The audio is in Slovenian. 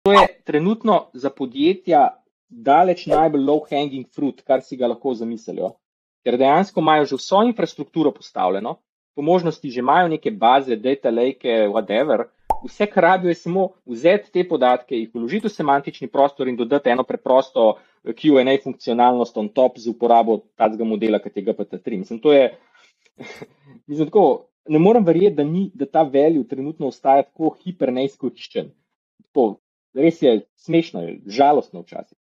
To je trenutno za podjetja daleč najbolj low-hanging fruit, kar si ga lahko zamislijo. Ker dejansko imajo že vso infrastrukturo postavljeno, po možnosti že imajo neke baze, data lake, whatever, vse, kar rabijo, je samo vzeti te podatke, jih vložiti v semantični prostor in dodati eno preprosto Q&A funkcionalnost on top z uporabo takega modela, kot je GPT-3. Mislim, to je, tako, ne morem verjeti, da ta value trenutno ostaja tako hiper neizkoriščen. Res je smešno, žalostno včasih.